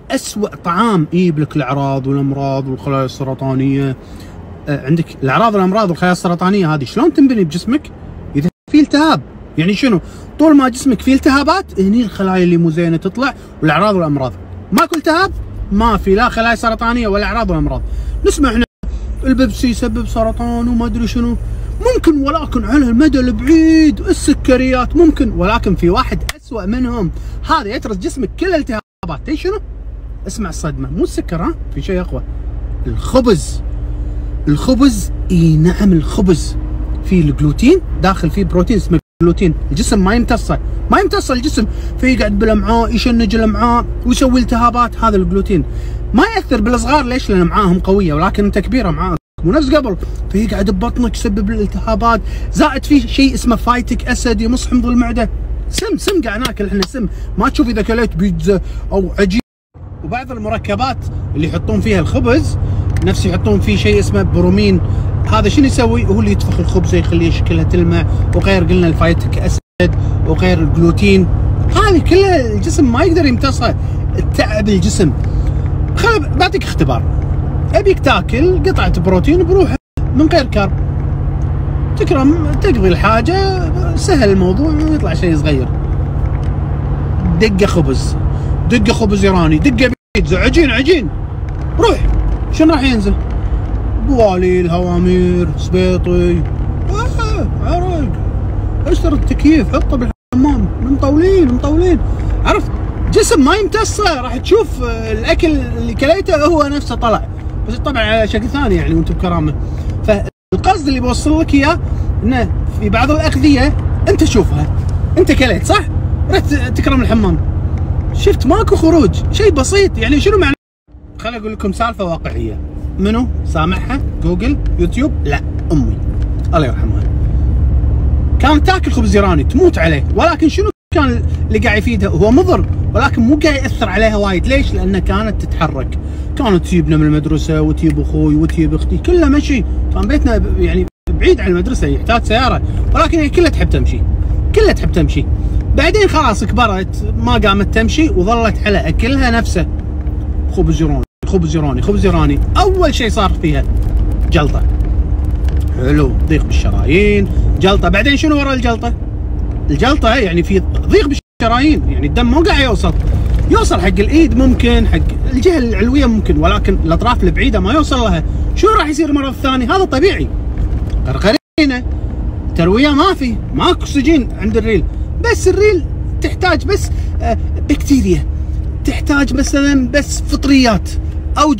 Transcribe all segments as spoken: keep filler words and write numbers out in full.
اسوأ طعام يجيب لك الاعراض والامراض والخلايا السرطانيه. آه عندك الاعراض والامراض والخلايا السرطانيه هذه شلون تنبني بجسمك؟ اذا في التهاب. يعني شنو؟ طول ما جسمك فيه التهابات هني الخلايا اللي مو زينه تطلع والاعراض والامراض. ماكو التهاب ما في لا خلايا سرطانيه ولا اعراض ولا امراض. نسمع احنا البيبسي يسبب سرطان وما ادري شنو، ممكن، ولكن على المدى البعيد السكريات ممكن، ولكن في واحد اسوأ منهم، هذا يترك جسمك كل الالتهابات. تدري شنو؟ اسمع الصدمه، مو السكر، ها، في شيء اقوى، الخبز. الخبز، اي نعم الخبز فيه الجلوتين، داخل فيه بروتين اسمه جلوتين، الجسم ما يمتصه، ما يمتصه الجسم، فيقعد بالامعاء يشنج الامعاء ويسوي التهابات. هذا الجلوتين ما ياثر بالصغار، ليش؟ لان امعائهم قويه، ولكن انت كبير امعائك مو نفس قبل، فيقعد ببطنك يسبب الالتهابات. زائد فيه شيء اسمه فايتك اسيد يمص حمض المعده، سم سم قاعد ناكل احنا سم، ما تشوف اذا كليت بيتزا او عجين. وبعض المركبات اللي يحطون فيها الخبز نفس يحطون فيه شيء اسمه برومين، هذا شنو يسوي؟ هو اللي يتفخ الخبزه يخليه شكلها تلمع، وغير قلنا الفايتك اسيد وغير الجلوتين، هذه كلها الجسم ما يقدر يمتصها، التعب الجسم. خل بعطيك اختبار، ابيك تاكل قطعه بروتين بروحها من غير كارب، تكرم تقضي الحاجه، سهل الموضوع ويطلع شيء صغير. دقه خبز، دقه خبز ايراني، دقه بيتزا، عجين عجين، روح شنو راح ينزل؟ بواليل، هوامير، سبيطي، آه عرق. اشتري التكييف حطه بالحمام، مطولين مطولين، عرفت؟ جسم ما يمتصه، راح تشوف الاكل اللي كليته هو نفسه طلع، بس طبعا على شكل ثاني يعني وانت بكرامه. فالقصد اللي بوصل لك اياه انه في بعض الاغذيه انت شوفها، انت كليت صح؟ رحت تكرم الحمام، شفت ماكو خروج، شيء بسيط. يعني شنو معنى؟ خليني اقول لكم سالفه واقعيه. منو سامعها؟ جوجل؟ يوتيوب؟ لا، امي الله يرحمها كانت تاكل خبز ايراني تموت عليه، ولكن شنو كان اللي قاعد يفيدها؟ هو مضر ولكن مو قاعد ياثر عليها وايد. ليش؟ لانها كانت تتحرك، كانت تجيبنا من المدرسه وتجيب اخوي وتجيب اختي، كلها مشي، كان بيتنا يعني بعيد عن المدرسه، يحتاج سياره، ولكن هي كلها تحب تمشي، كلها تحب تمشي. بعدين خلاص كبرت ما قامت تمشي وظلت على اكلها نفسه، خبز ايراني خبز ايراني خبز ايراني. اول شيء صار فيها جلطه، حلو، ضيق بالشرايين، جلطه. بعدين شنو ورا الجلطه؟ الجلطه يعني في ضيق بالشرايين، يعني الدم مو قاعد يوصل، يوصل حق الايد ممكن، حق الجهه العلويه ممكن، ولكن الاطراف البعيده ما يوصل لها. شو راح يصير المرض الثاني؟ هذا طبيعي، غرغرينه، ترويه ما في، ماكو اكسجين عند الريل، بس الريل تحتاج بس بكتيريا، تحتاج مثلا بس فطريات او ج...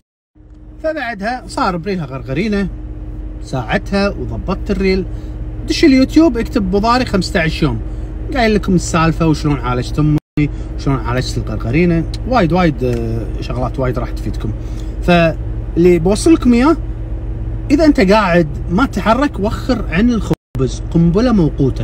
فبعدها صار بريلها غرغرينه، ساعتها وضبطت الريل. دش اليوتيوب اكتب بضاري خمسة عشر يوم، قايل لكم السالفه وشلون عالجت امي وشلون عالجت الغرغرينه، وايد وايد شغلات وايد راح تفيدكم. فاللي بوصل لكم اياه، اذا انت قاعد ما تتحرك وخر عن الخبز، قنبله موقوته.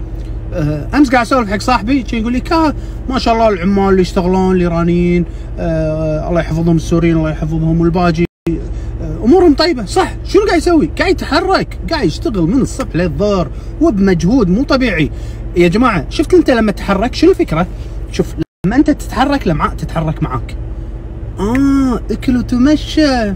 امس قاعد اسولف حق صاحبي يقول لي كا ما شاء الله العمال اللي يشتغلون الايرانيين، آه الله يحفظهم، السوريين الله يحفظهم، والباجي آه امورهم طيبه، صح. شنو قاعد يسوي؟ قاعد يتحرك، قاعد يشتغل من الصبح للظهر وبمجهود مو طبيعي. يا جماعه شفت انت لما تتحرك شنو الفكره؟ شوف لما انت تتحرك الامعاء تتحرك معاك. اه اكل وتمشى،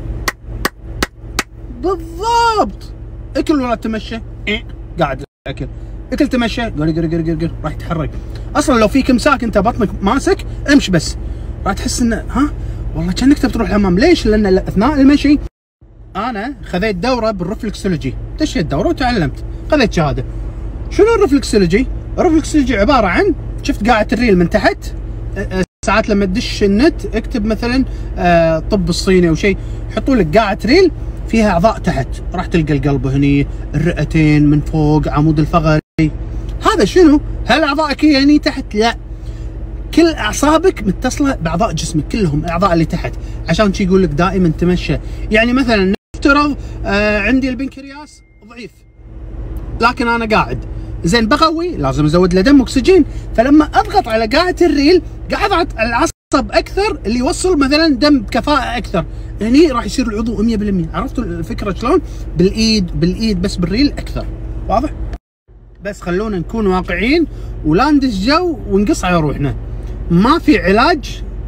بالضبط، اكل ولا تمشى؟ إيه؟ قاعد اكل، اكل تمشى، قر قر قر قر راح يتحرك. اصلا لو في امساك انت بطنك ماسك امش بس راح تحس انه ها والله كانك تبي تروح الحمام. ليش؟ لان اثناء المشي انا خذيت دوره بالرفلكسولوجي، دشيت دوره وتعلمت، خذيت شهاده. شنو الرفلكسولوجي؟ الرفلكسولوجي عباره عن، شفت قاعه الريل من تحت، ساعات لما تدش النت اكتب مثلا طب الصيني او شيء، يحطوا لك قاعه ريل فيها اعضاء تحت، راح تلقى القلب هني، الرئتين من فوق، عمود الفقري. هذا شنو؟ هل اعضائك هي هني تحت؟ لا، كل اعصابك متصله باعضاء جسمك كلهم، الاعضاء اللي تحت، عشان شي يقول لك دائما تمشى. يعني مثلا نفترض آه عندي البنكرياس ضعيف، لكن انا قاعد زين بقوي، لازم ازود له دم واكسجين، فلما اضغط على قاعه الريل قاعد اضغط على العصب اكثر اللي يوصل مثلا دم بكفاءه اكثر، هني راح يصير العضو مية بالمية. عرفتوا الفكره شلون؟ بالايد بالايد بس بالريل اكثر، واضح؟ بس خلونا نكون واقعيين ولا ندش جو ونقص على روحنا. ما في علاج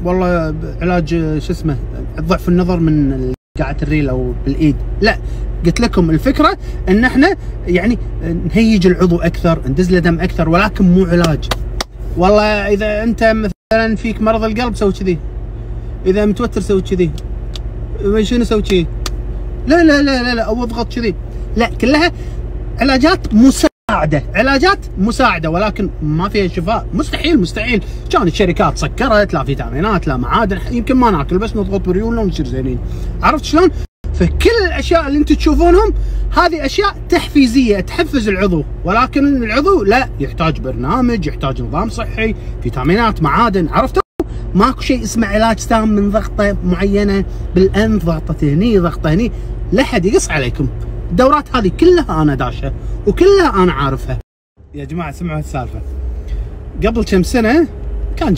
والله علاج شو اسمه ضعف النظر من قاعة الريل او بالايد، لا قلت لكم الفكره ان احنا يعني نهيج العضو اكثر، ندز له دم اكثر، ولكن مو علاج. والله اذا انت مثلا فيك مرض القلب سوي كذي، اذا متوتر سوي كذي، شنو سوي كذي، لا لا لا لا لا او اضغط كذي، لا كلها علاجات مساعده، علاجات مساعده، ولكن ما فيها شفاء. مستحيل مستحيل. كان الشركات سكرت، لا فيتامينات لا معادن، يمكن ما ناكل بس نضغط بريولنا ونصير زينين. عرفت شلون؟ فكل الاشياء اللي انتم تشوفونهم هذه اشياء تحفيزيه تحفز العضو، ولكن العضو لا، يحتاج برنامج، يحتاج نظام صحي، فيتامينات، معادن. عرفتوا؟ ماكو شيء اسمه علاج تام من ضغطه معينه بالانف، ضغطه هني ضغطه هني، لا حد يقص عليكم. الدورات هذه كلها انا داشها وكلها انا عارفها. يا جماعه سمعوا هالسالفه، قبل كم سنه